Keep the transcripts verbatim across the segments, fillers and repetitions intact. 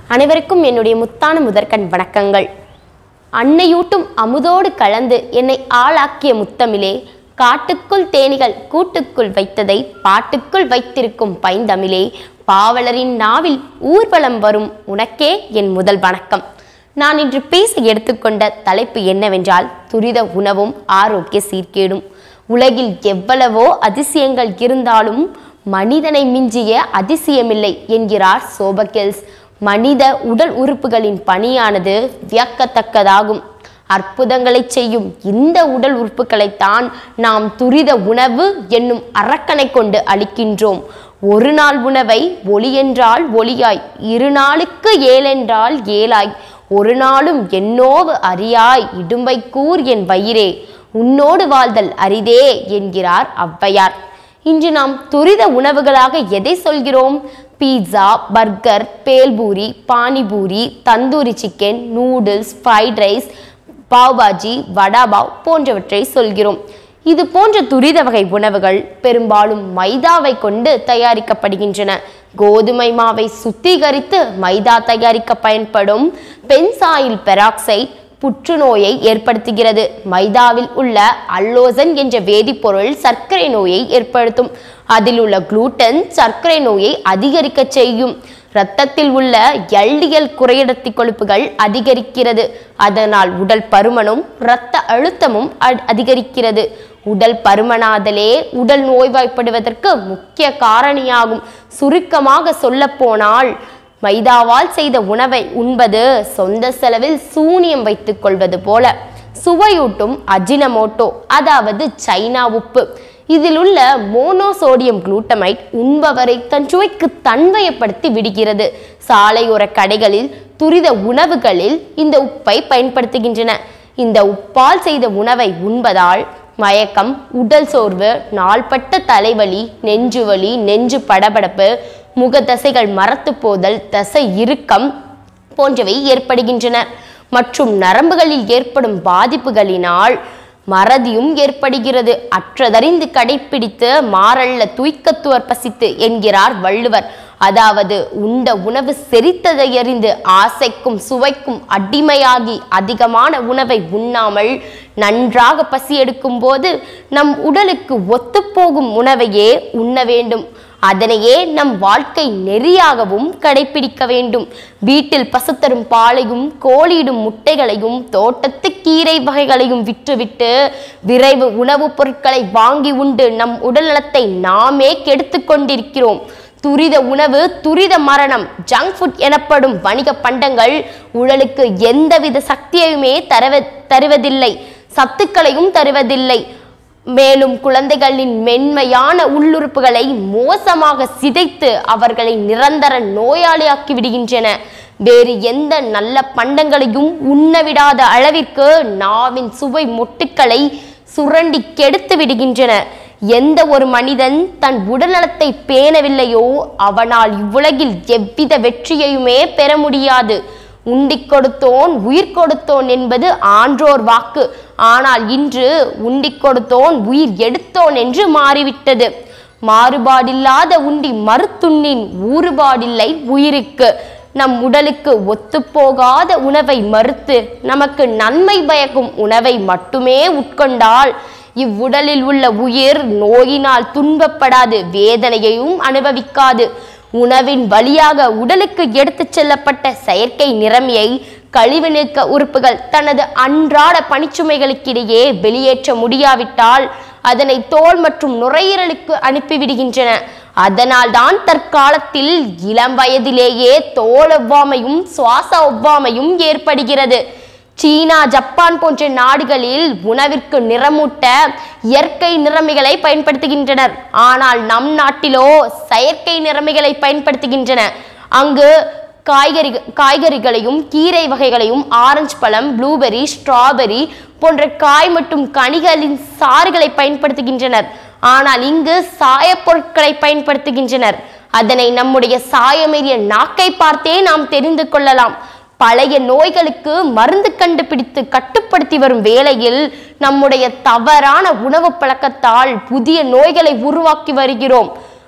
அனைவருக்கும் என்னுடைய முத்தான முதற்கண் வணக்கங்கள். அன்னையூட்டும் அமுதோடு கலந்து என்னை ஆளாக்கிய முத்தமிழே, காட்டுக்குள் தேனிகள் கூட்டுக்குள் வைத்ததை பாட்டுக்குள் வைத்திருக்கும் பைந்தமிழே, பாவலரின் நாவில் ஊர்வலம் வரும் உனக்கே என் முதல் வணக்கம். நான் இன்று பேச எடுத்துக்கொண்ட தலைப்பு என்னவென்றால், துரித உணவும் ஆரோக்கிய சீர்கேடும். உலகில் எவ்வளவோ அதிசயங்கள் இருந்தாலும் மனிதனை மிஞ்சிய அதிசயமில்லை என்கிறார் சோபக்கெல்ஸ். மனித உடல் உறுப்புகளின் பணியானது வியக்கத்தக்கதாகும். அற்புதங்களை செய்யும் இந்த உடல் உறுப்புகளைத்தான் நாம் துரித உணவு என்னும் அரக்கனை கொண்டு அளிக்கின்றோம். ஒரு நாள் உணவை ஒளி என்றால் ஒளியாய், இரு நாளுக்கு ஏழென்றால் ஏழாய், ஒரு நாளும் என்னோவு அறியாய் இடும்பை கூர் என் வயிறே, உன்னோடு வாழ்தல் அரிதே என்கிறார் ஔவையார். இன்று நாம் துரித உணவுகளாக எதை சொல்கிறோம்? Pizza, burger, bhelpuri, panipuri, tandoori chicken, noodles, fried rice, pav bhaji, vada pav போன்றவற்றை சொல்கிறோம். இது போன்ற துரித வகை உணவுகள் பெரும்பாலும் மைதாவை கொண்டு தயாரிக்கப்படுகின்றன. கோதுமை மாவை சுத்திகரித்து மைதா தயாரிக்க பயன்படும் பென்சாயில் பெராக்சைடு புற்றுநோயை ஏற்படுத்துகிறது. மைதாவில் உள்ள அல்லோசன் என்ற வேதிப்பொருள் சர்க்கரை நோயை ஏற்படுத்தும். அதில் உள்ள குளூட்டன் சர்க்கரை நோயை அதிகரிக்க செய்யும். இரத்தத்தில் உள்ள எல்டிஎல் குறையடர்த்தி கொழுப்புகள் அதிகரிக்கிறது. அதனால் உடல் பருமனும் இரத்த அழுத்தமும் அதிகரிக்கிறது. உடல் பருமனாதலே உடல் நோய்வாய்ப்படுவதற்கு முக்கிய காரணியாகும். சுருக்கமாக சொல்ல போனால், மைதாவால் செய்த உணவை உண்பது சொந்த செலவில் சூனியம் வைத்துக் கொள்வது போல. சுவையூட்டும் அஜினமோட்டோ, அதாவது சைனா உப்பு, இதில் உள்ள மோனோசோடியம் குளூட்டமைட் உண்பவரை தன் சுவைக்கு தன்வயப்படுத்தி விடுகிறது. சாலையோர கடைகளில் துரித உணவுகளில் இந்த உப்பை பயன்படுத்துகின்றன. இந்த உப்பால் செய்த உணவை உண்பதால் மயக்கம், உடல் சோர்வு, நாள்பட்ட தலைவலி, நெஞ்சுவலி, நெஞ்சு படபடப்பு, முகதசைகள் மரத்து போதல், தசை இறுக்கம் போன்றவை ஏற்படுகின்றன. மற்றும் நரம்புகளில் ஏற்படும் பாதிப்புகளினால் மறதியும் ஏற்படுகிறது. அற்றதறிந்து கடைப்பிடித்து மாறல்ல துய்க்கத்துவர் பசித்து என்கிறார் வள்ளுவர். அதாவது, உண்ட உணவு செரித்ததை அறிந்து ஆசைக்கும் சுவைக்கும் அடிமையாகி அதிகமான உணவை உண்ணாமல் நன்றாக பசி எடுக்கும் போது நம் உடலுக்கு ஒத்துப்போகும் உணவையே உண்ண வேண்டும். அதனையே நம் வாழ்க்கை நெறியாகவும் கடைபிடிக்க வேண்டும். வீட்டில் பசுத்தரும் பாலையும் கோழியிடும் முட்டைகளையும் தோட்டத்து கீரை வகைகளையும் விற்றுவிட்டு விரைவு உணவுப் பொருட்களை வாங்கி உண்டு நம் உடல் நலத்தை நாமே கெடுத்து கொண்டிருக்கிறோம். துரித உணவு, துரித மரணம், ஜங்க் ஃபுட் எனப்படும் வணிக பண்டங்கள் உடலுக்கு எந்தவித சக்தியுமே தருவ தருவதில்லை சத்துக்களையும் தருவதில்லை. மேலும் குழந்தைகளின் மென்மையான உள்ளுறுப்புகளை மோசமாக சிதைத்து அவர்களை நிரந்தர நோயாளியாக்கி விடுகின்றன. வேறு எந்த நல்ல பண்டங்களையும் உண்ணவிடாத அளவிற்கு நாவின் சுவை மொட்டுக்களை சுரண்டி கெடுத்து விடுகின்றன. எந்த ஒரு மனிதன் தன் உடல்நலத்தை பேணவில்லையோ அவனால் இவ்வுலகில் எவ்வித வெற்றியையுமே பெற முடியாது. உண்டிக் கொடுத்தோன் உயிர் கொடுத்தோன் என்பது ஆன்றோர் வாக்கு. ஆனால் இன்று உண்டிக் கொடுத்தோன் உயிர் எடுத்தோன் என்று மாறிவிட்டது. மாறுபாடில்லாத உண்டி மறுத்துண்ணின் ஊறுபாடில்லை உயிருக்கு. நம் உடலுக்கு ஒத்துப்போகாத உணவை மறுத்து நமக்கு நன்மை பயக்கும் உணவை மட்டுமே உட்கொண்டால் இவ்வுடலில் உள்ள உயிர் நோயினால் துன்பப்படாது, வேதனையையும் அனுபவிக்காது. உணவின் வழியாக உடலுக்கு எடுத்து செல்லப்பட்ட செயற்கை நிறமியை கழிவு நீக்க உறுப்புகள் தனது அன்றாட பணிச்சுமைகளுக்கிடையே வெளியேற்ற முடியாவிட்டால் அதனை தோல் மற்றும் நுரையீரலுக்கு அனுப்பிவிடுகின்றன. அதனால் தான் தற்காலத்தில் இளம் வயதிலேயே தோல் ஒவ்வாமையும் சுவாச ஒவ்வாமையும் ஏற்படுகிறது. சீனா, ஜப்பான் போன்ற நாடுகளில் உணவிற்கு நிறமூட்ட இயற்கை நிறமிகளை பயன்படுத்துகின்றனர். ஆனால் நம் நாட்டிலோ செயற்கை நிறமிகளை பயன்படுத்துகின்றன. அங்கு காய்கறி காய்கறிகளையும் கீரை வகைகளையும் ஆரஞ்சு பழம், ப்ளூபெரி, ஸ்ட்ராபெரி போன்ற காய் மற்றும் கனிகளின் சாறுகளை பயன்படுத்துகின்றனர். ஆனால் இங்கு சாயப்பொருட்களை பயன்படுத்துகின்றனர். அதனை நம்முடைய சாயமேறிய நாக்கை பார்த்தே நாம் தெரிந்து கொள்ளலாம். பழைய நோய்களுக்கு மருந்து கண்டுபிடித்து கட்டுப்படுத்தி வரும் வேளையில் நம்முடைய தவறான உணவு பழக்கத்தால் புதிய நோய்களை உருவாக்கி வருகிறோம்.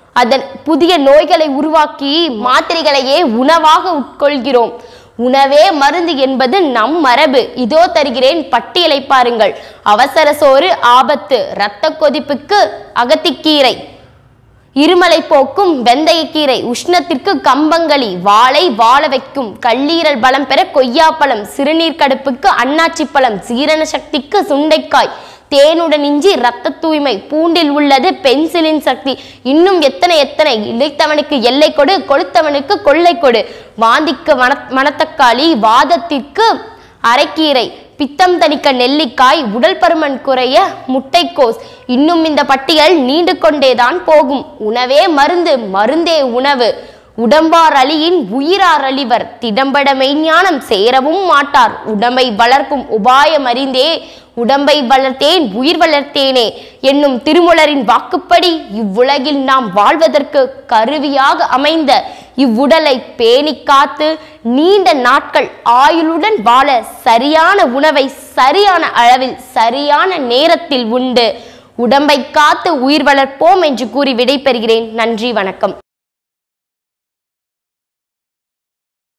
அதன் புதிய நோய்களை உருவாக்கி மாத்திரைகளையே உணவாக உட்கொள்கிறோம். உணவே மருந்து என்பது நம் மரபு. இதோ தருகிறேன், பட்டியலை பாருங்கள். அவசர சோறு ஆபத்து, இரத்த கொதிப்புக்கு அகத்திக்கீரை, இருமலை போக்கும் வெந்தயக்கீரை, உஷ்ணத்திற்கு கம்பங்களி, வாளை வாழ வைக்கும், கல்லீரல் பலம் பெற கொய்யாப்பழம், சிறுநீர் கடுப்புக்கு அன்னாச்சி பழம், சீரண சக்திக்கு சுண்டைக்காய், தேனுடன் இஞ்சி இரத்த தூய்மை, பூண்டில் உள்ளது பென்சிலின் சக்தி. இன்னும் எத்தனை எத்தனை. இழைத்தவனுக்கு எல்லை கொடு, கொளுத்தவனுக்கு கொள்ளை கொடு. வாந்திக்கு மன மணத்தக்காளி, வாதத்திற்கு அரைக்கீரை, பித்தம் தணிக்க நெல்லிக்காய், உடல் பருமன் குறைய முட்டைக்கோஸ். இன்னும் இந்த பட்டியல் நீண்டு கொண்டேதான் போகும். உணவே மருந்து, மருந்தே உணவு. உடம்பார் அழியின் உயிரார் அழிவர், திடம்பட மெய்ஞானம் சேரவும் மாட்டார். உடம்பை வளர்க்கும் உபாயம் அறிந்தே உடம்பை வளர்த்தேன் உயிர் வளர்த்தேனே என்னும் திருமூலரின் வாக்குப்படி இவ்வுலகில் நாம் வாழ்வதற்கு கருவியாக அமைந்த இவ்வுடலை பேணி காத்து நீண்ட நாட்கள் ஆயுளுடன் வாழ சரியான உணவை சரியான அளவில் சரியான நேரத்தில் உண்டு உடம்பை காத்து உயிர் வளர்ப்போம் என்று கூறி விடைபெறுகிறேன். நன்றி, வணக்கம்.